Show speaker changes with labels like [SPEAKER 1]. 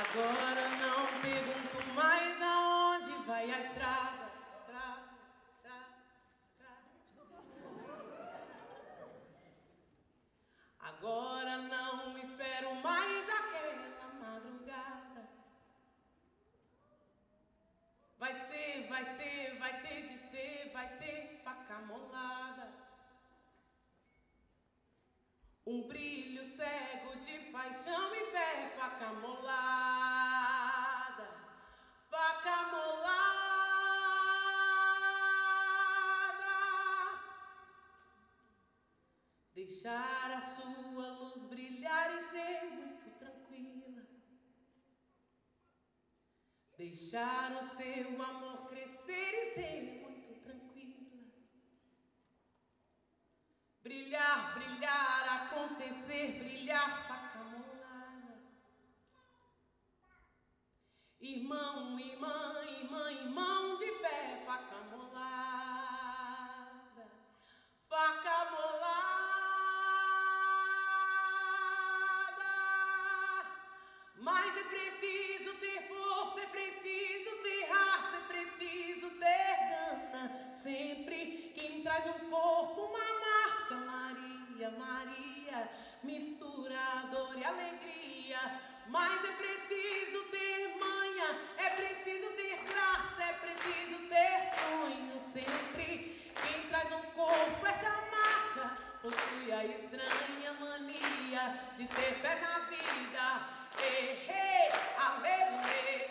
[SPEAKER 1] Agora não pergunto mais aonde vai a estrada. Agora não espero mais aquela madrugada. Vai ser, vai ter de ser, vai ser faca molada. Um brilho cego de paixão e fé, faca molada. Faca molada. Deixar a sua luz brilhar e ser muito tranquila. Deixar o seu amor crescer e ser muito tranquila. Brilhar, brilhar, acontecer, brilhar, faca molada. Irmão, irmã, irmã, irmão de fé, faca molada. Faca molada. Mas é preciso ter força, é preciso ter raça, é preciso ter gana. Sempre quem traz no corpo uma marca, Maria, Maria, mistura dor e alegria. Mas é preciso ter manha, é preciso ter graça, é preciso ter sonho. Sempre quem traz no corpo essa marca possui a estranha mania de ter fé na vida. Hey, hey, aleluia.